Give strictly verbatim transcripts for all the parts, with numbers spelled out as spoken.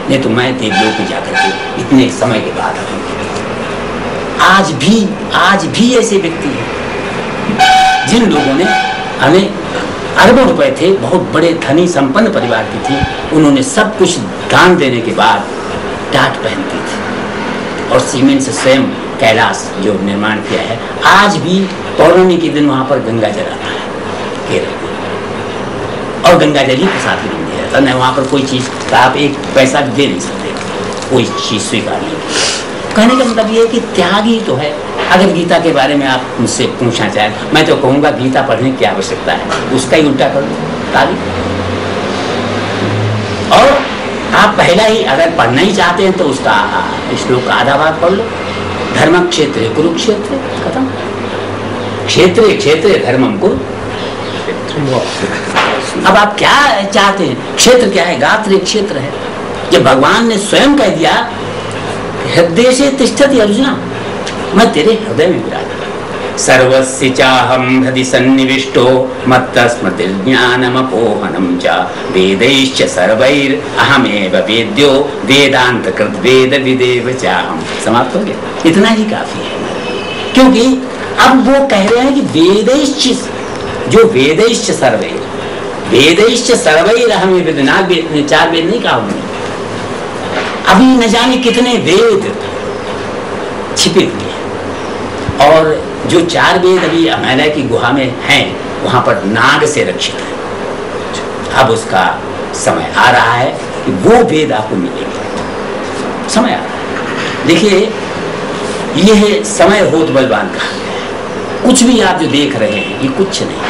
नहीं तो मैं देवलोक में जाकर के इतने समय के बाद आज भी आज भी ऐसे व्यक्ति हैं जिन लोगों ने हमें अरबों रुपए थे, बहुत बड़े धनी संपन्न परिवार की थी, उन्होंने सब कुछ दान देने के बाद टाट पहनती थी और सीमेंट से स्वयं कैलाश जो निर्माण किया है। आज भी पौर्णमी के दिन वहां पर गंगा जल आता है केरल में, और गंगा जल ही प्रसाद भी नहीं दिया जाता, न वहां पर कोई चीज का आप एक पैसा भी दे नहीं सकते, कोई चीज स्वीकार नहीं। कहने का मतलब ये है कि त्याग ही तो है। अगर गीता के बारे में आप मुझसे पूछना चाहें, मैं तो कहूँगा गीता पढ़ने की आवश्यकता है, उसका ही उल्टा कर दो ताली। और आप पहला ही अगर पढ़ना ही चाहते हैं तो उसका श्लोक का आधा भाग पढ़ लो, धर्म क्षेत्र कुरुक्षेत्र, खत्म। क्षेत्र क्षेत्र धर्मम कुरु। अब आप क्या चाहते हैं? क्षेत्र क्या है? गात्र क्षेत्र है। जब भगवान ने स्वयं कह दिया हृदय से तिष्ठति अर्जुना, मैं तेरे हृदय में विराज, सर्वस्य चाहं हृदि सन्निविष्टो मत्तस्मृतिर्ज्ञानमपोहनं च वेदैश्च सर्वैर् अहमेव वेद्यो वेदांत कृत वेद विदेव चाहं। समाप्त हो गया, इतना ही काफी है। क्योंकि अब वो कह रहे हैं कि वेदैश्च, जो वेदैश्च सर्वैर्, वेदैश्च सर्वैर् अहमेव वेद, ना चार वेद नहीं कहा उन्होंने, अभी न जाने कितने वेद छिपे हुए हैं, और जो चार वेद अभी हिमालय की गुहा में हैं वहां पर नाग से रक्षित है। अब उसका समय आ रहा है कि वो वेद आपको मिलेंगे, समय आ रहा है। देखिए यह समय होत बलवान कहा गया है, कुछ भी आप जो देख रहे हैं ये कुछ नहीं।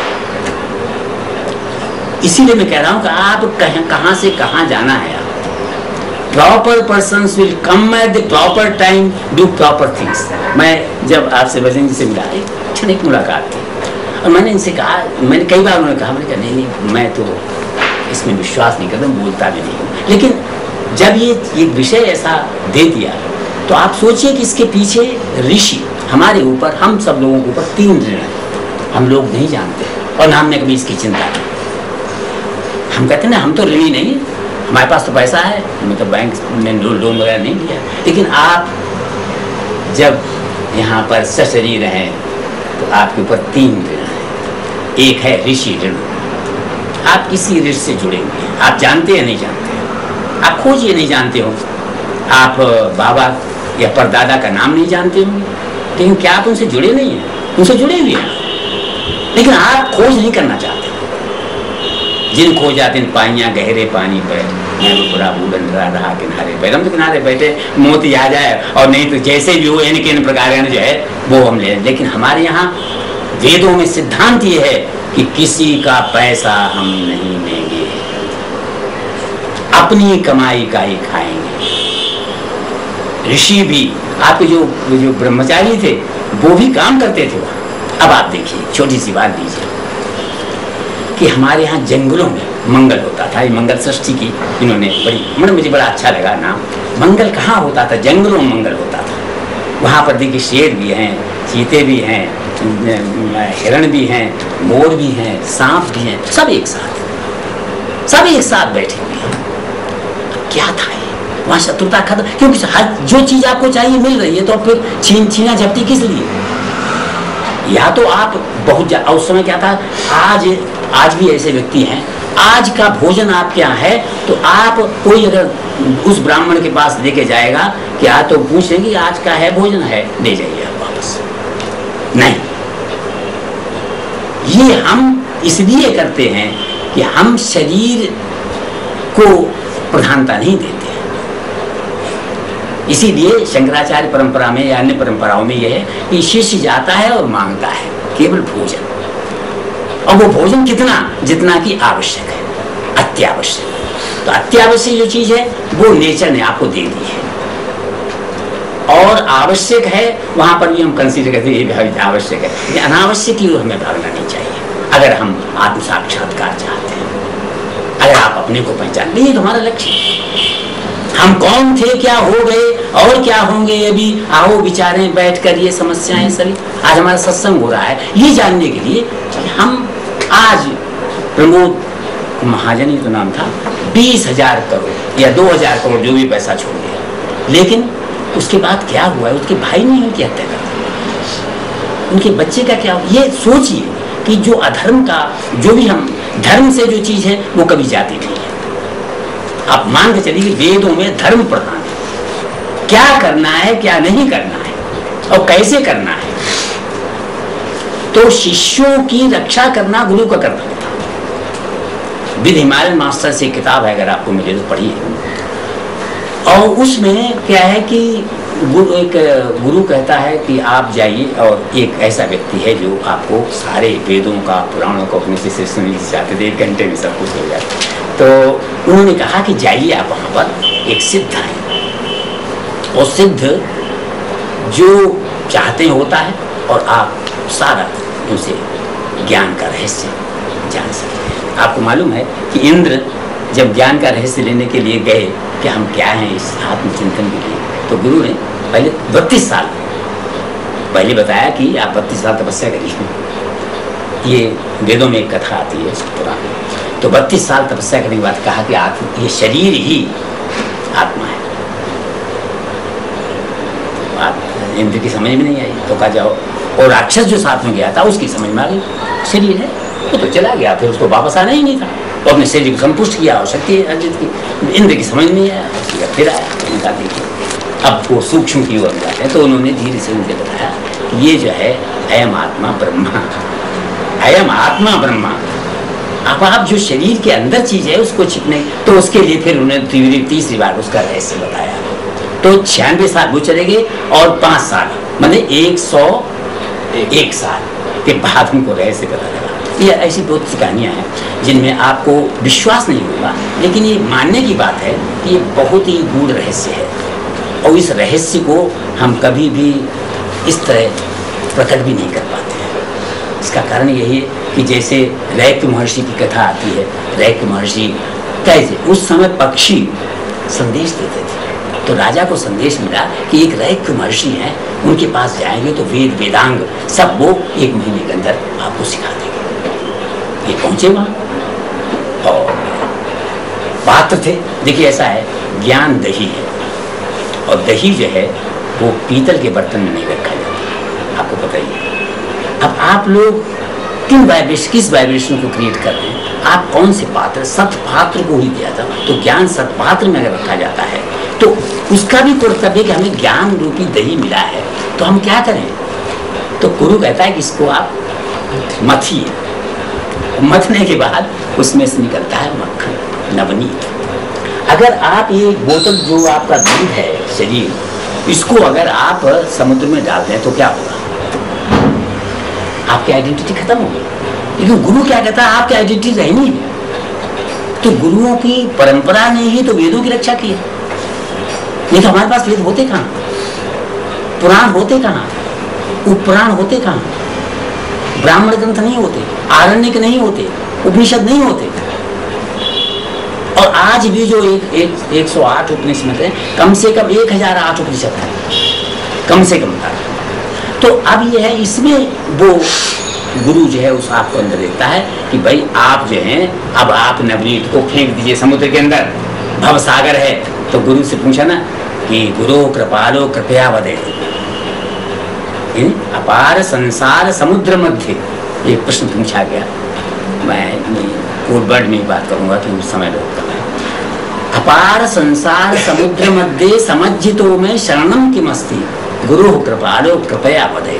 इसीलिए मैं कह रहा हूं कि आप कहीं कहां से कहां जाना है। आप proper persons will come at the proper time, do proper things. मैं जब आपसे बजरंग जी से मिला, एक क्षणिक मुलाकात थी, और मैंने इनसे कहा, मैंने कई बार उन्होंने कहा, मैंने कहा नहीं नहीं मैं तो इसमें विश्वास नहीं करता, बोलता भी नहीं हूँ। लेकिन जब ये ये विषय ऐसा दे दिया तो आप सोचिए कि इसके पीछे ऋषि हमारे ऊपर, हम सब लोगों के ऊपर तीन ऋण है, हम लोग नहीं जानते और ना हमने कभी इसकी चिंता की। हम कहते ना हम तो ऋणी नहीं, हमारे पास तो पैसा है, हमें तो बैंक में लोन वगैरह नहीं लिया। लेकिन आप जब यहाँ पर सशरीर हैं तो आपके ऊपर तीन ऋण है। एक है ऋषि ऋण, आप किसी ऋषि से जुड़े हुए हैं, आप जानते हैं नहीं जानते हैं, आप खोजिए नहीं जानते हो, आप बाबा या परदादा का नाम नहीं जानते होंगे, लेकिन क्या आप उनसे जुड़े नहीं हैं? उनसे जुड़े हुए हैं, लेकिन आप खोज नहीं करना चाहते। जिन खो जाते हैं पाइयाँ गहरे पानी पर, मैं वो बुरा बूढ़न रहा किनारे पर, हम तो किनारे बैठे मोती आ जाए, और नहीं तो जैसे भी हो इन किन प्रकार जो है वो हम ले। लेकिन हमारे यहाँ वेदों में सिद्धांत ये है कि किसी का पैसा हम नहीं लेंगे, अपनी कमाई का ही खाएंगे। ऋषि भी, आपके जो जो ब्रह्मचारी थे वो भी काम करते थे वहाँ। अब आप देखिए, छोटी सी बात दीजिए कि हमारे यहाँ जंगलों में मंगल होता था, ये मंगल सृष्टि की इन्होंने बड़ी, मतलब मुझे बड़ा अच्छा लगा नाम। मंगल कहाँ होता था? जंगलों में मंगल होता था। वहाँ पर देखिए शेर भी हैं, चीते भी हैं, हिरण भी हैं, मोर भी हैं, सांप भी हैं, सब एक साथ, सब एक साथ बैठे हुए हैं। क्या था ये? वहाँ शत्रुता खत्म, क्योंकि हर जो चीज़ आपको चाहिए मिल रही है, तो फिर छीन छीना झपटी किस लिए? या तो आप बहुत, उस समय क्या था, आज आज भी ऐसे व्यक्ति हैं, आज का भोजन आपके यहाँ है तो आप, कोई अगर उस ब्राह्मण के पास लेके जाएगा कि आज तो पूछेंगे आज का है भोजन है, ले जाइए आप वापस। नहीं, ये हम इसलिए करते हैं कि हम शरीर को प्रधानता नहीं देते हैं। इसीलिए शंकराचार्य परंपरा में या अन्य परंपराओं में यह है कि शिष्य जाता है और मांगता है केवल भोजन, और वो भोजन कितना, जितना कि आवश्यक है, अत्यावश्यक। तो अत्यावश्यक जो चीज है वो नेचर ने आपको दे दी है, और आवश्यक है वहां पर भी हम कंसीडर करते हैं ये भी आवश्यक है, लेकिन अनावश्यक की ओर हमें भागना नहीं चाहिए। अगर हम आत्म साक्षात्कार चाहते हैं, अगर आप अपने को पहचान लीजिए, तुम्हारा लक्ष्य हम कौन थे, क्या हो गए और क्या होंगे, ये भी आओ विचारें बैठ कर, ये समस्याएं सभी। आज हमारा सत्संग हो रहा है ये जानने के लिए कि हम आज, प्रमोद महाजन ही तो नाम था, बीस हजार करोड़ या दो हजार करोड़ जो भी पैसा छोड़ दिया, लेकिन उसके बाद क्या हुआ है? उसके भाई ने उनकी हत्या कर दी, उनके बच्चे का क्या हुआ? ये सोचिए कि जो अधर्म का, जो भी हम धर्म से जो चीज है वो कभी जाती नहीं है। आप मान के चलिए वेदों में धर्म प्रधान है, क्या करना है क्या नहीं करना है और कैसे करना है। तो शिष्यों की रक्षा करना गुरु का कर्तव्य था। विद हिमालयन मास्टर से किताब है, अगर आपको मिले तो पढ़िए। और उसमें क्या है कि गुरु एक गुरु कहता है कि आप जाइए और एक ऐसा व्यक्ति है जो आपको सारे वेदों का, पुराणों को अपने से सुनना चाहते थे, एक घंटे में सब कुछ हो जाता। तो उन्होंने कहा कि जाइए आप वहाँ पर, एक सिद्ध है और सिद्ध जो चाहते हैं होता है और आप सारा उनसे ज्ञान का रहस्य जान सकते हैं। आपको मालूम है कि इंद्र जब ज्ञान का रहस्य लेने के लिए गए कि हम क्या हैं इस आत्मचिंतन के लिए, तो गुरु ने पहले बत्तीस साल पहले बताया कि आप बत्तीस साल तपस्या करिए। ये वेदों में एक कथा आती है पुराण। तो बत्तीस साल तपस्या करने के बाद कहा कि आत्मा, ये शरीर ही आत्मा है। आप इंद्र की समझ में नहीं आई तो कहा जाओ, और राक्षस जो साथ में गया था उसकी समझ में आ गई शरीर है, वो तो चला गया, फिर उसको वापस आना ही नहीं था। तो अपने शरीर को संतुष्ट किया और शक्ति अर्जित की। इंद्र की समझ नहीं आया, फिर आया उनका देखिए अब वो सूक्ष्म की ओर जाते हैं। तो उन्होंने धीरे से उनसे बताया कि ये जो है अयम आत्मा ब्रह्मा, अयम आत्मा ब्रह्मा। अब आप जो शरीर के अंदर चीज है उसको छिपने, तो उसके लिए फिर उन्होंने तीसरी बार उसका रहस्य बताया। तो छियानवे साल वो चले गए और पांच साल मतलब एक सौ एक साल के बाद उनको रहस्य पता लगा। ये ऐसी बहुत सी कहानियाँ हैं जिनमें आपको विश्वास नहीं होगा, लेकिन ये मानने की बात है कि ये बहुत ही गूढ़ रहस्य है और इस रहस्य को हम कभी भी इस तरह प्रकट भी नहीं कर पाते हैं। इसका कारण यही है कि जैसे रैक महर्षि की कथा आती है, रैक महर्षि कैसे उस समय पक्षी संदेश देते थे, तो राजा को संदेश मिला कि एक रैक महर्षि हैं, उनके पास जाएंगे तो वेद वेदांग सब वो एक महीने के अंदर आपको सिखा देंगे। ये पहुंचे वहां और पात्र थे। देखिए ऐसा है, ज्ञान दही है और दही जो है वो पीतल के बर्तन में नहीं रखा जाता, आपको पता ही है। अब आप लोग किन वाइब्रेशन किस वाइब्रेशन को क्रिएट कर रहे हैं, आप कौन से पात्र, सत्पात्र को ही दिया था। तो ज्ञान सत्पात्र में अगर रखा जाता है तो उसका भी कर्तव्य कि हमें ज्ञान रूपी दही मिला है, तो हम क्या करें। तो गुरु कहता है कि इसको आप मथिए, मथने के बाद उसमें से निकलता है मक्खन, नवनीत। अगर आप ये बोतल जो आपका दूध है शरीर, इसको अगर आप समुद्र में डाल दें तो क्या होगा, आपकी आइडेंटिटी खत्म हो गई। लेकिन गुरु क्या कहता है, आपकी आइडेंटिटी रहनी है। तो गुरुओं की परंपरा ने ही तो वेदों की रक्षा की है। नहीं तो हमारे पास वेद होते कहाँ, पुराण होते कहाँ, उपपुराण होते कहाँ, ब्राह्मण ग्रंथ नहीं होते, आरण्यक नहीं होते, उपनिषद नहीं होते। और आज भी जो एक एक एक सौ आठ उपनिषद है, कम से कम एक हजार आठ उपनिषद है, कम से कम था। तो अब यह है, इसमें वो गुरु जो है उस आपको अंदर देखता है कि भाई आप जो हैं, अब आप नवनीत को फेंक दीजिए समुद्र के अंदर, भव सागर है। तो गुरु से पूछा ना कि गुरु कृपालो कृपया वदे, अपार संसार समुद्र मध्य, एक प्रश्न पूछा गया। मैं कोड वर्ड में बात करूंगा कि उस समय लोग अपार संसार समुद्र मध्य समज्जितो में शरणम किमस्ति गुरु कृपालो कृपया वदे।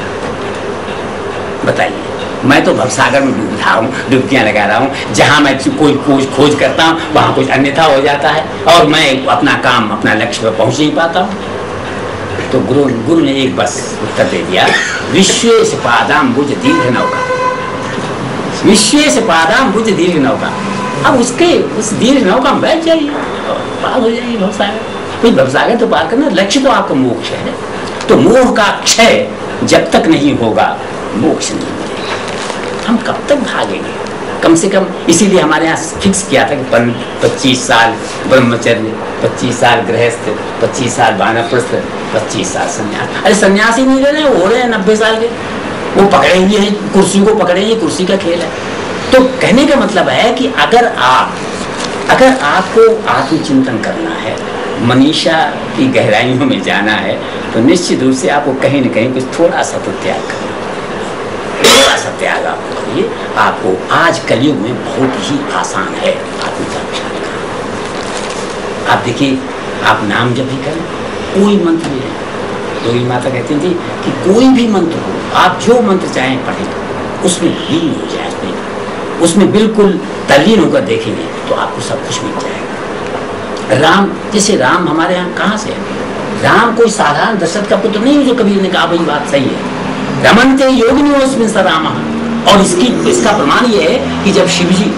बताइए, मैं तो भवसागर में डूब रहा हूँ, डुबकियाँ लगा रहा हूँ, जहाँ मैं कोई खोज खोज करता हूँ वहाँ कुछ अन्यथा हो जाता है और मैं अपना काम अपना लक्ष्य पर पहुँच नहीं पाता हूँ। तो गुरु गुरु ने एक बस उत्तर दे दिया, विश्वेश पादाम्बुज दीर्घ नौका, विश्वेश पादाम्बुज दीर्घ नौका। अब उसके उस दीर्घ नौका में बैठ जाइए और पार हो जाइए भवसागर। कोई भवसागर तो पार करना, लक्ष्य तो आपका मोक्ष है। तो मोह का क्षय जब तक नहीं होगा मोक्ष नहीं मिलेगा। हम कब तक भागेंगे, कम से कम इसीलिए हमारे यहाँ फिक्स किया था कि पच्चीस साल ब्रह्मचर्य, पच्चीस साल गृहस्थ, पच्चीस साल वानप्रस्थ, पच्चीस साल संन्यास। अरे सन्यासी नहीं रह रहे, हो रहे हैं नब्बे साल के, वो पकड़े हुए हैं, कुर्सी को पकड़े, ये कुर्सी का खेल है। तो कहने का मतलब है कि अगर आप अगर आपको आत्मचिंतन करना है, मनीषा की गहराइयों में जाना है, तो निश्चित रूप से आपको कहीं न कहीं कुछ थोड़ा सा तो त्याग करना, थोड़ा सा त्याग आपको करिए। आपको आज कलयुग में बहुत ही आसान है आत्म साक्षात्कार। आप देखिए, आप नाम जब भी करें, कोई मंत्र भी है, योगी माता कहती थी कि कोई भी मंत्र हो, आप जो मंत्र चाहें पढ़ें, उसमें लीन हो जाए, उसमें बिल्कुल तल्लीन होकर देखेंगे तो आपको सब कुछ मिल जाएगा। राम, जैसे राम हमारे यहाँ कहाँ से है? राम कोई साधारण दशरथ का पुत्र नहीं है जो कबीर ने कहा भाई बात सही है। रमनते योगिनी उसमें स राम, और इसकी इसका प्रमाण ये है कि जब शिव जी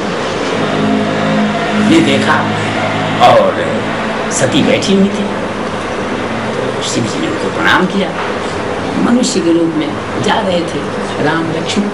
ने देखा और सती बैठी हुई थी, तो शिव जी ने उनको प्रणाम किया। मनुष्य के रूप में जा रहे थे राम लक्ष्मण,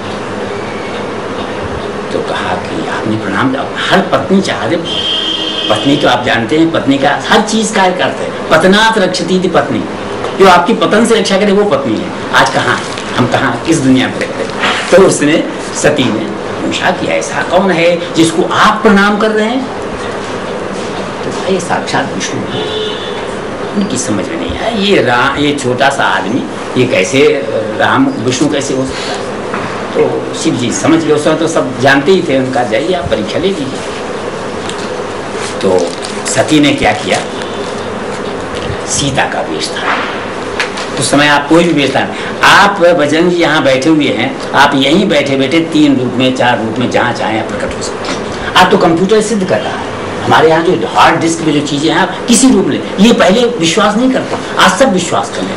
तो कहा कि आपने प्रणाम किया। हर पत्नी चाह रहे, पत्नी तो आप जानते हैं पत्नी का हर चीज का करते हैं, पतनात रक्षती थी पत्नी, जो आपकी पतन से रक्षा करे वो पत्नी है। आज कहाँ है, हम कहाँ किस दुनिया में रहते हैं? तो उसने सती ने पूछा कि ऐसा कौन है जिसको आप प्रणाम कर रहे हैं? तो भाई साक्षात विष्णु है। उनकी समझ में नहीं आया, ये राम, ये छोटा सा आदमी, ये कैसे राम विष्णु कैसे हो सकता है? तो शिव जी समझ गए, उस समय तो सब जानते ही थे, उनका जाइए आप परीक्षा ले लीजिए। तो सती ने क्या किया, सीता का वेश था। उस समय आप कोई भी वेश था, आप बजरंग जी यहाँ बैठे हुए हैं, आप यहीं बैठे बैठे तीन रूप में, चार रूप में, जहाँ चाहें आप प्रकट हो सकते हैं। आप तो कंप्यूटर सिद्ध कर रहा है। हमारे यहाँ जो हार्ड डिस्क में जो चीजें हैं, आप किसी रूप में, ये पहले विश्वास नहीं करता, आज सब विश्वास करें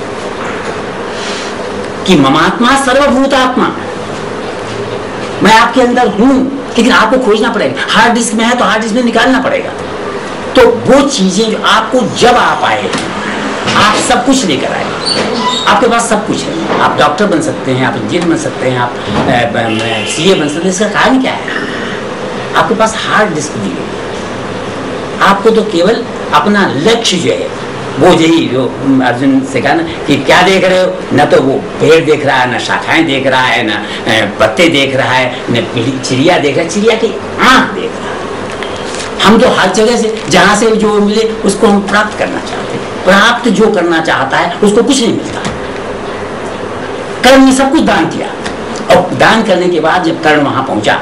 कि ममात्मा सर्वभूतात्मा, मैं आपके अंदर हूं, लेकिन आपको खोजना पड़ेगा। हार्ड डिस्क में है तो हार्ड डिस्क में निकालना पड़ेगा। तो वो चीजें जो आपको, जब आप आए, आप सब कुछ लेकर आए, आपके पास सब कुछ है। आप डॉक्टर बन सकते हैं, आप इंजीनियर बन सकते हैं, आप सीए बन सकते हैं। इसका कारण क्या है? आपके पास हार्ड डिस्क दी हुई है। आपको तो केवल अपना लक्ष्य जो है, वो यही जो अर्जुन से कहा ना कि क्या देख रहे हो, न तो वो पेड़ देख रहा है, न शाखाएं देख रहा है, न पत्ते देख रहा है, न चिड़िया देख रहा है, चिड़िया की आंख देख रहा है। हम तो हर जगह से, जहां से जो मिले उसको हम प्राप्त करना चाहते हैं। प्राप्त जो करना चाहता है उसको कुछ नहीं मिलता। कर्ण ने सब कुछ दान किया, और दान करने के बाद जब कर्ण वहां पहुंचा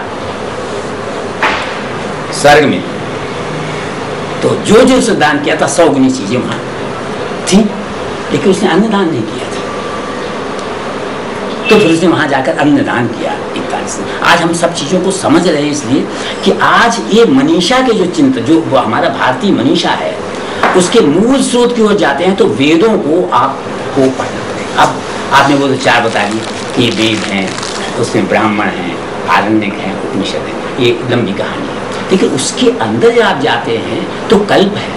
स्वर्ग में, तो जो जो उसने दान किया था सौ गुनी चीजें वहां थी, लेकिन उसने अन्नदान नहीं किया था। तो फिर उसने वहां जाकर अन्नदान किया इकतालीस। आज हम सब चीजों को समझ रहे हैं, इसलिए कि आज ये मनीषा के जो चिंतन, जो वो हमारा भारतीय मनीषा है, उसके मूल स्रोत की ओर जाते हैं। तो वेदों को आपको पढ़ना पड़ेगा। अब आपने वो तो चार बता दिए कि वेद हैं, उसमें ब्राह्मण हैं, आरण्यक हैं, उपनिषद हैं, ये लंबी कहानी है। लेकिन उसके अंदर जब आप जाते हैं तो कल्प है,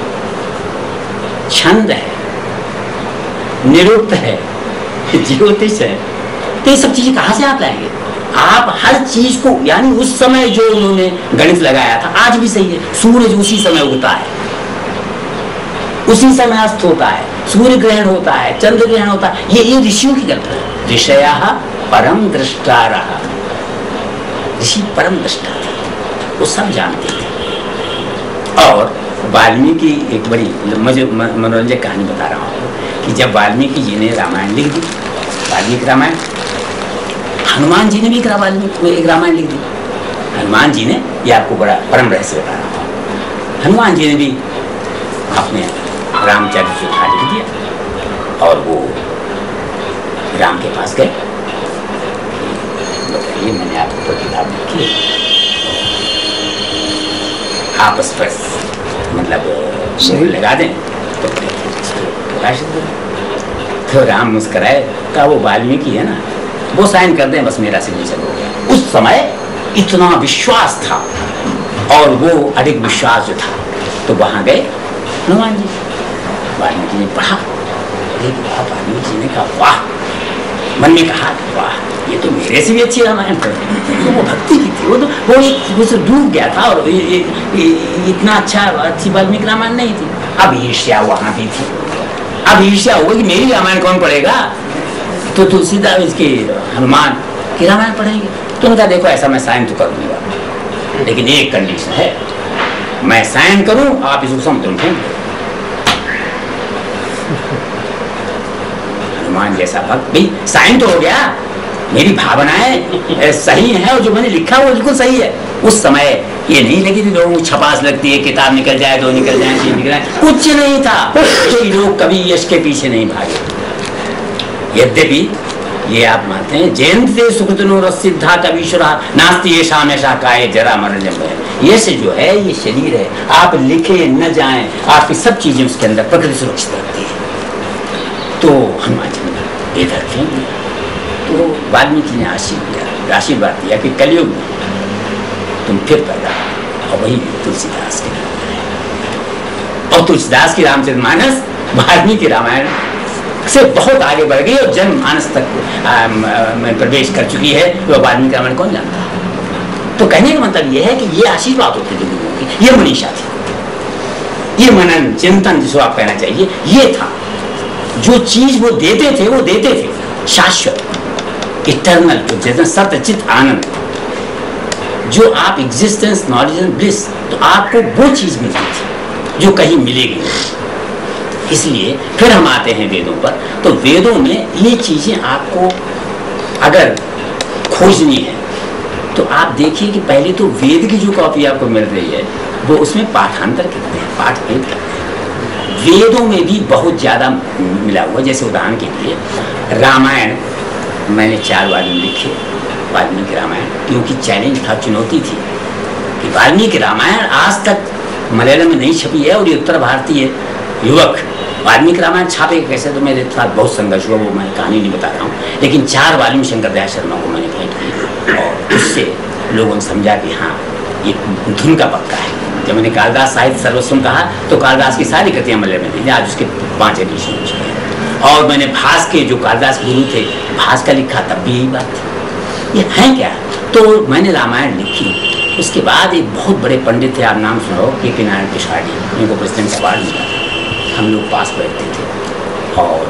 छंद है, निरुक्त है, ज्योतिष है। तो ये सब चीजें कहां से आप लाएंगे? आप हर चीज को, यानी उस समय जो उन्होंने गणित लगाया था, आज भी सही है। सूरज उसी समय उगता है, उसी समय अस्त होता है, सूर्य ग्रहण होता है, चंद्र ग्रहण होता है। ये ये ऋषियों की कल्पना है। ऋषयः परम दृष्टारः, ऋषि परम दृष्टा थे, वो सब जानते थे। और वाल्मीकि, एक बड़ी मुझे मनोरंजक कहानी बता रहा हूँ कि जब वाल्मीकि जी ने रामायण लिख दी, वाल्मीकि रामायण, हनुमान जी ने भी एक वाल्मीकि एक रामायण लिख दी। हनुमान जी ने, ये आपको बड़ा परम रहस्य बता रहा हूँ, हनुमान जी ने भी अपने रामचरित चौथा लिख दिया, और वो राम के पास गए, बताइए मैंने आपको किताब लिखी है, आपस पर मतलब शरीर लगा दें तो प्रकाशित हो। तो राम मुस्कुराए, कहा वो वाल्मीकि है ना, वो साइन कर दें, बस मेरा सिग्नेचर हो गया। उस समय इतना विश्वास था, और वो अधिक विश्वास जो था, तो वहां गए हनुमान जी। वाल्मीकि ने पढ़ा, वाल्मीकि जी ने कहा वाह, मन में कहा वाह, ये तो मेरे से भी अच्छी रामायण पढ़ रही। तो वो भक्ति की थी, वो तो वो एक उससे डूब गया था, और ये, ये, ये, इतना अच्छा अच्छी वाल्मीकि रामायण नहीं थी। अब ईर्ष्या वहां भी थी, अब ईर्ष्या होगी कि मेरी रामायण कौन पढ़ेगा, तो तुलसीदास इसके हनुमान की रामायण पढ़ेंगे। तो उनका देखो ऐसा मैं साइन तो करूंगा, लेकिन एक कंडीशन है, मैं साइन करूं, आप इसको समुद्र में फेंक दो। हनुमान जैसा भक्त, भाई साइन तो हो गया, मेरी भावनाएं सही हैं और जो मैंने लिखा वो बिल्कुल सही है। उस समय ये नहीं लगी थी लोगों को छपास लगती है, किताब निकल जाए, दो निकल जाए, तीन निकल जाए, कुछ नहीं था। कई लोग कभी यश के पीछे नहीं भागे। यद्यपि ये आप मानते हैं जयंते सुकृतनो सिद्धा कवीश्वरा नास्ति ये शामेशा काय जरा मरण जब। यश जो है ये शरीर है, आप लिखे न जाएं, आपकी सब चीजें उसके अंदर प्रकृति सुरक्षित रखती है। तो हनुमान जी ने इधर फेंक दिया। तो वाल्मीकि ने आशीर्वाद आशीर्वाद दिया कि कलयुग में तुम फिर पैदा, और वही तुलसीदास के नाम। और तुलसीदास की रामचरितमानस वाल्मीकि रामायण से बहुत आगे बढ़ गई और जनमानस तक में प्रवेश कर चुकी है। तो वाल्मीकि रामायण कौन जानता है? तो कहने का मतलब यह है कि ये आशीर्वाद होते थे लोगों की, ये मनीषा थी, ये मनन चिंतन जिसको आप कहना चाहिए, ये था। जो चीज वो देते थे वो देते थे शाश्वत, इटर्नल, जैसे सत्यचित आनंद, जो आप एग्जिस्टेंस नॉलेज एंड ब्लिस, तो आपको वो चीज मिलती थी जो कहीं मिलेगी। इसलिए फिर हम आते हैं वेदों पर। तो वेदों में ये चीजें आपको अगर खोजनी है तो आप देखिए कि पहले तो वेद की जो कॉपी आपको मिल रही है वो उसमें पाठांतर कितने हैं, पाठ भेद करते हैं। वेदों में भी बहुत ज्यादा मिला हुआ। जैसे उदाहरण के लिए रामायण मैंने चार वाल्मीकि लिखे, वाल्मीकि रामायण, क्योंकि चैलेंज था, चुनौती थी कि वाल्मीकि रामायण आज तक मलयालम में नहीं छपी है और ये उत्तर भारतीय युवक वाल्मीकि रामायण छापे कैसे, तो मेरे साथ बहुत संघर्ष हुआ, वो मैं कहानी नहीं बता रहा हूँ। लेकिन चार वाल्यूम शंकर दयाल शर्मा को मैंने भेंट की और उससे लोगों ने समझा कि हाँ ये धुन का पक्का है। जब मैंने कालिदास साहित्य सर्वस्वम कहा तो कालिदास की सारी कृतियाँ मलयालम में थी, आज उसके पाँच एडिशन हो चुके हैं। और मैंने भास के जो कालिदास गुरु थे, भास का लिखा, तब भी यही बात थी, ये है क्या। तो मैंने रामायण लिखी। उसके बाद एक बहुत बड़े पंडित थे, आप नाम सुनो, के पी नारायण पिशाड़ी, उनको प्रेसिडेंट अवार्ड मिला। हम लोग पास बैठते थे और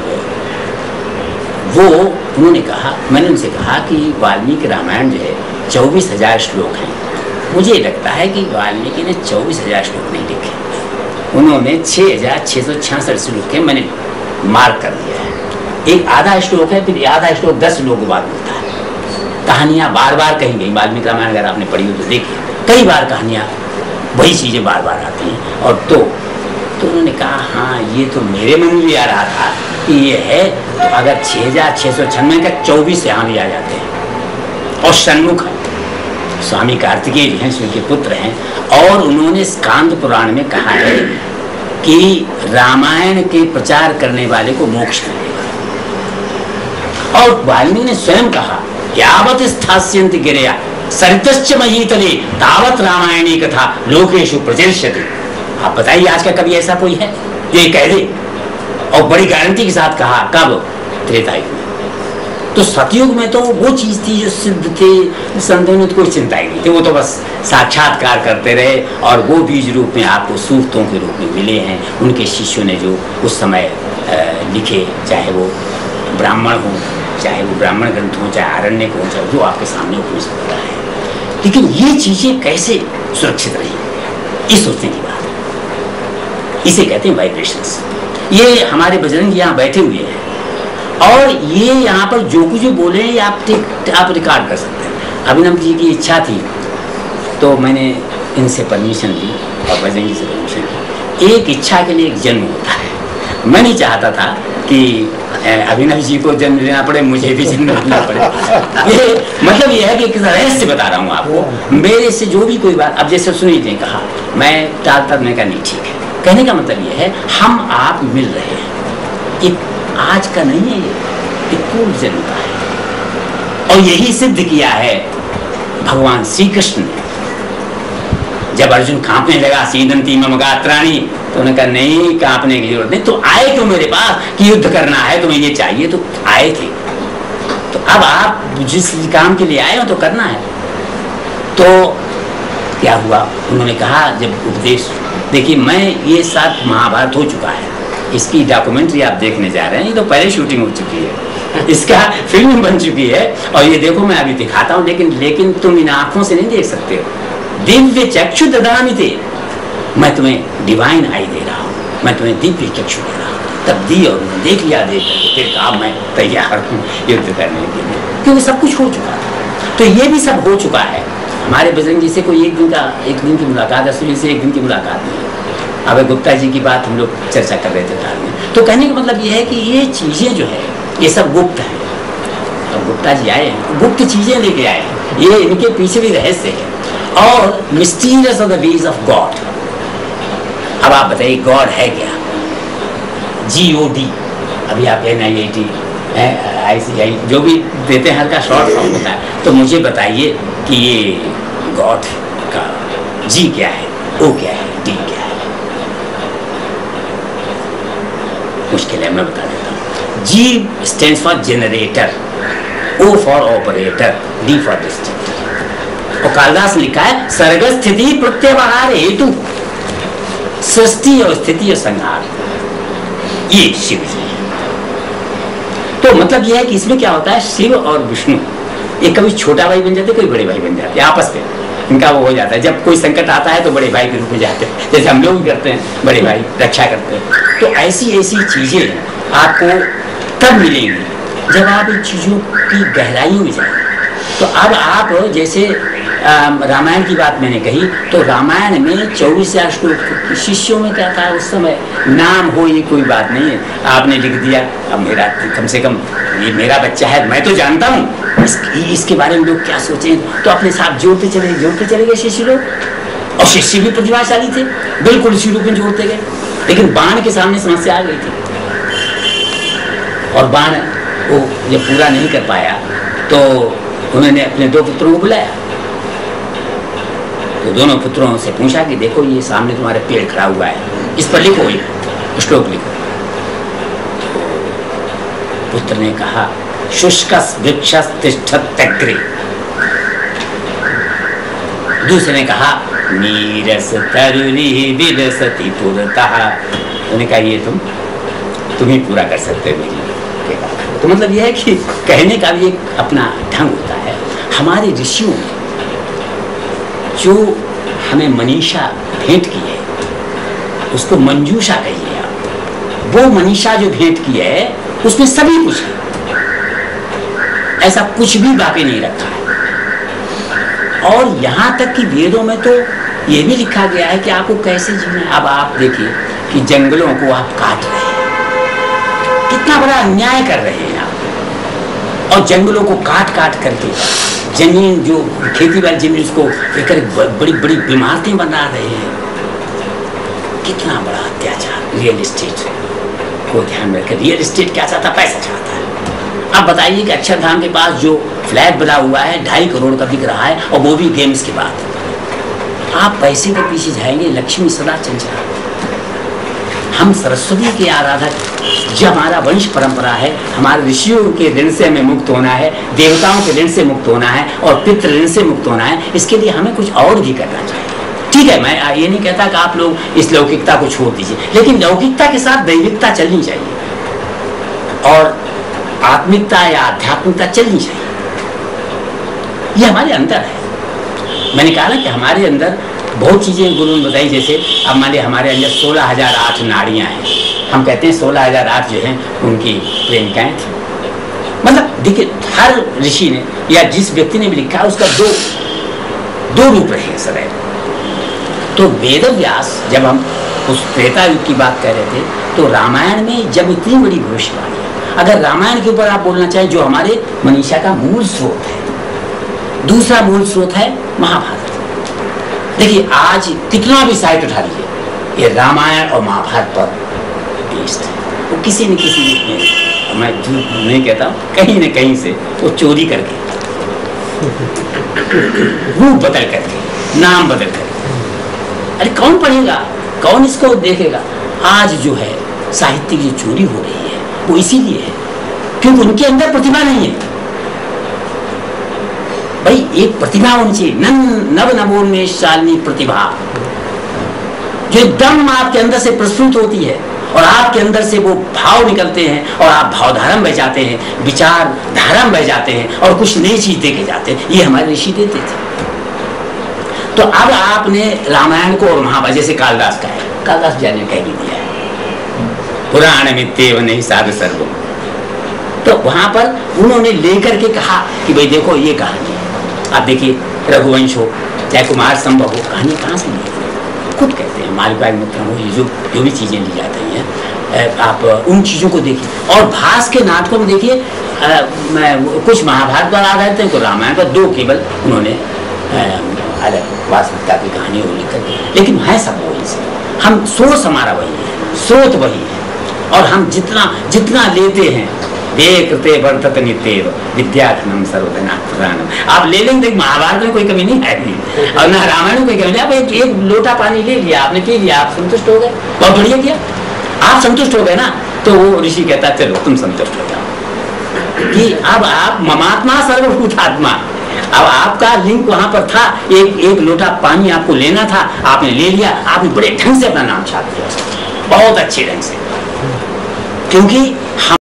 वो उन्होंने कहा, मैंने उनसे कहा कि वाल्मीकि रामायण जो है चौबीस हजार श्लोक हैं। मुझे लगता है कि वाल्मीकि ने चौबीस हजार श्लोक नहीं लिखे, उन्होंने छः हजार छः सौ छियासठ श्लोक के मैंने मार्क कर दिया है। एक आधा श्लोक है, फिर आधा श्लोक दस श्लोक के बाद मिलता है। कहानियाँ बार बार कही गई, वाल्मीकि रामायण अगर आपने पढ़ी हो तो देखिए, कई बार कहानियाँ वही चीज़ें बार बार आती हैं। और तो तो उन्होंने कहा हाँ ये तो मेरे मन में भी आ रहा था कि ये है, तो अगर छः हजार छः सौ छन्नवे का चौबीस यहाँ भी आ जाते हैं। और सन्मुख स्वामी कार्तिकेय जी हैं, शिव के पुत्र हैं, और उन्होंने स्कांद पुराण में कहा है कि रामायण के प्रचार करने वाले को मोक्ष मिलेगा। और वाल्मीकि ने स्वयं कहा यावत स्थास्यन्ति गिरया सरितश्च महीतले तावत रामायणी कथा लोकेषु प्रचलिष्यति। आप बताइए आज का कभी ऐसा कोई है जो ये कह दे, और बड़ी गारंटी के साथ कहा, कब? त्रेता युग में। तो सतयुग में तो वो चीज थी जो सिद्ध थे, संतों ने तो कोई चिंता ही नहीं थी, वो तो बस साक्षात्कार करते रहे। और वो बीज रूप में आपको सूक्तों के रूप में मिले हैं, उनके शिष्यों ने जो उस समय लिखे, चाहे वो ब्राह्मण हो, चाहे वो ब्राह्मण ग्रंथ हो, चाहे आरण्य हो, चाहे जो आपके सामने उपनिषद पड़ा है। लेकिन ये चीजें कैसे सुरक्षित रही, इस सोचने की बात, इसे कहते हैं वाइब्रेशंस। ये हमारे बजरंग यहाँ बैठे हुए हैं और ये यहाँ पर जो कुछ बोले हैं आप आप रिकॉर्ड कर सकते हैं। अभिनव जी की इच्छा थी तो मैंने इनसे परमिशन ली और बजरंग जी से परमिशन ली। एक इच्छा के लिए एक जन्म होता है। मैं नहीं चाहता था कि अभिनव जी को जन्म लेना पड़े, मुझे भी जन्म लेना पड़े। ये मतलब ये है कि एक रहस्य बता रहा हूँ आपको, मेरे से जो भी कोई बात, अब जैसे सुनील ने कहा, मैं टालता, मैं कहा नहीं ठीक है। कहने का मतलब ये है हम आप मिल रहे हैं, एक आज का नहीं है, ये पूर्व जन्म का है। और यही सिद्ध किया है भगवान श्री कृष्ण ने। जब अर्जुन कांपने लगा, सीदंती मम गात्राणि, तो उन्होंने कहा नहीं कांपने की जरूरत नहीं, तो आए क्यों मेरे पास कि युद्ध करना है, तुम्हें ये चाहिए, तो आए थे। तो अब आप जिस काम के लिए आए हो तो करना है। तो क्या हुआ, उन्होंने कहा जब उपदेश, देखिए मैं ये साथ महाभारत हो चुका है, इसकी डॉक्यूमेंट्री आप देखने जा रहे हैं, ये तो पहले शूटिंग हो चुकी है, इसका फिल्म बन चुकी है, और ये देखो मैं अभी दिखाता हूँ, लेकिन लेकिन तुम इन आंखों से नहीं देख सकते हो। दिव्य चक्षु ददामि ते, मैं तुम्हें डिवाइन आई दे रहा हूँ, मैं तुम्हें दिव्य चक्षु दे रहा हूँ। तब दी और उन्होंने देख लिया, देख फिर कहा मैं तैयार हूँ युद्ध करने के लिए, क्योंकि सब कुछ हो चुका था। तो ये भी सब हो चुका है। हमारे बजरंग जी से कोई एक दिन का एक दिन की मुलाकात, असुरी से एक दिन की मुलाकात नहीं। अब गुप्ता जी की बात हम लोग चर्चा कर रहे थे कार में। तो कहने का मतलब ये है कि ये चीज़ें जो है ये सब गुप्त हैं। अब गुप्ता जी आए हैं, गुप्त चीज़ें लेके आए हैं, ये इनके पीछे भी रहस्य है। और mysterious of the ways of God. अब आप बताइए गॉड है क्या? जी ओ डी, अभी आप N I I T I सी आई जो भी देते हैं हर का शॉर्ट फॉर्म होता है। तो मुझे बताइए कि ये गॉड का जी क्या है, ओ क्या है, डी क्या है? मुश्किल है, मैं बता देता हूँ। G stands for generator, O for operator, D for destructor. और कालिदास ने लिखा है सर्ग स्थिति प्रत्यवहार हेतु, सृष्टि और स्थिति और संहार, ये शिव जी है। तो मतलब यह है कि इसमें क्या होता है, शिव और विष्णु एक कभी छोटा भाई बन जाते, कोई बड़े भाई बन जाते हैं आपस में, इनका वो हो जाता है। जब कोई संकट आता है तो बड़े भाई के रूप में जाते हैं, जैसे हम लोग भी करते हैं, बड़े भाई रक्षा करते हैं। तो ऐसी ऐसी चीजें आपको तब मिलेंगी जब आप इन चीजों की गहराइयों में जाएं। तो अब आप जैसे रामायण की बात मैंने कही, तो रामायण में चौबीस हजार श्लोक, शिष्यों में क्या था उस समय, नाम हो ये कोई बात नहीं है, आपने लिख दिया। अब मेरा कम से कम ये मेरा बच्चा है, मैं तो जानता हूँ इस, इसके बारे में लोग क्या सोचें, तो अपने साथ जोड़ते चले जोड़ते चले गए शिष्य लोग। और शिष्य भी प्रतिभाशाली थे, बिल्कुल इसी रूप में जोड़ते गए। लेकिन बाण के सामने समस्या आ गई थी, और बाण वो जब पूरा नहीं कर पाया तो उन्होंने अपने दो पुत्रों को बुलाया। तो दोनों पुत्रों से पूछा कि देखो ये सामने तुम्हारे पेड़ खड़ा हुआ है, इस पर लिखो, ये श्लोक लिखो। पुत्र ने कहा शुष्कस् वृक्षस् तिष्ठत्यग्रे। दूसरे ने कहा नीरस तरुणी विलसति पुरतः। उन्होंने कहा ये तुम तुम ही पूरा कर सकते हो मेरी। तो मतलब यह है कि कहने का भी एक अपना ढंग होता है। हमारे ऋषियों ने जो हमें मनीषा भेंट की है उसको मंजूषा कहिए आप। वो मनीषा जो भेंट की है उसमें सभी कुछ है, ऐसा कुछ भी बाकी नहीं रखा है। और यहाँ तक कि वेदों में तो ये भी लिखा गया है कि आपको कैसे जीना है। अब आप देखिए कि जंगलों को आप काट रहे हैं, कितना बड़ा अन्याय कर रहे हैं आप। और जंगलों को काट काट करके जमीन जो खेती वाली जमीन उसको लेकर बड़ी बड़ी इमारतें बना रहे हैं। कितना बड़ा अत्याचार। रियल एस्टेट को ध्यान में रखें, रियल एस्टेट क्या चाहता, पैसा चाहता है। अब बताइए कि अक्षरधाम के पास जो फ्लैट बना हुआ है ढाई करोड़ का बिक रहा है, और वो भी गेम्स के बाद। आप पैसे के पीछे जाएंगे, लक्ष्मी सदा चंचल। हम सरस्वती के आराधक, जो हमारा वंश परंपरा है, हमारे ऋषियों के ऋण से हमें मुक्त होना है, देवताओं के ऋण से मुक्त होना है, और पितृ ऋण से मुक्त होना है। इसके लिए हमें कुछ और भी करना चाहिए। ठीक है, मैं ये नहीं कहता कि आप लोग इस लौकिकता को छोड़ दीजिए, लेकिन लौकिकता के साथ दैविकता चलनी चाहिए और आत्मिकता या आध्यात्मिकता चलनी चाहिए। ये हमारे अंदर है। मैंने कहा ना कि हमारे अंदर बहुत चीज़ें गुरु ने बताई। जैसे अब मान लिया हमारे अंदर सोलह हजार आठ नाड़ियाँ हैं। हम कहते हैं सोलह हजार आठ जो हैं उनकी प्रेमिकाएँ थी। मतलब देखिए, हर ऋषि ने या जिस व्यक्ति ने भी लिखा है उसका दो दो रूप रहे सदैव। तो वेद व्यास, जब हम उस त्रेता युग की बात कर रहे थे, तो रामायण में जब इतनी बड़ी भविष्यवाणी, अगर रामायण के ऊपर आप बोलना चाहें जो हमारे मनीषा का मूल स्रोत है, दूसरा मूल स्रोत है महाभारत। देखिए आज कितना भी साइट उठा लीजिए, ये रामायण और महाभारत पर बेस्ड है। वो किसी न किसी रूप में, मैं झूठ नहीं कहता, कहीं न कहीं से वो चोरी करके, रूप बदल करके, नाम बदल करके। अरे कौन पढ़ेगा, कौन इसको देखेगा? आज जो है साहित्य की चोरी हो रही है वो इसीलिए है क्योंकि उनके अंदर प्रतिभा नहीं है। भाई एक प्रतिभा होनी चाहिए, नव नवोन्मेष शालिनी प्रतिभा, जो एकदम आपके अंदर से प्रस्फुट होती है और आपके अंदर से वो भाव निकलते हैं और आप भाव धारा में बह जाते हैं, विचार धारा में बह जाते हैं और कुछ नई चीज दे के जाते हैं। ये हमारे ऋषि देते थे। तो अब आपने रामायण को और महाभारत, जैसे कालिदास का है, कालिदास जी ने कह भी दिया है पुराण मित्येव नहीं साध सर्वो, तो वहां पर उन्होंने लेकर के कहा कि भाई देखो ये कहानी है। आप देखिए रघुवंश हो चाहे कुमार संभव हो, कहानी कहाँ से ली? खुद कहते हैं मालविका मित्र हो, ये जो जो भी चीजें ली जाती हैं, आप उन चीजों को देखिए। और भास के नाटकों में देखिए, कुछ महाभारत पर आधारित है, कुछ रामायण पर, दो केवल उन्होंने अलग वास्तविकता की कहानी उल्लेख कर दी, लेकिन है सब वही से। हम सोच हमारा वही है, स्रोत वही है, और हम जितना जितना लेते हैं देखते वर्तत नित्येव विद्याधनम सर्वधना प्रधानम। आप ले लेंगे, महाभारत में कोई कमी नहीं है और न रामायण में कोई कमी नहीं। आप एक, एक लोटा पानी ले लिया, आपने पी लिया, आप संतुष्ट हो गए, बहुत बढ़िया किया, आप संतुष्ट हो गए ना। तो वो ऋषि कहता चलो तुम संतुष्ट हो जाओ कि अब आप ममात्मा सर्वभूतात्मा, अब आपका लिंक वहां पर था, एक एक लोटा पानी आपको लेना था, आपने ले लिया, आपने बड़े ढंग से अपना नाम छाप दिया, बहुत अच्छे ढंग से, क्योंकि हम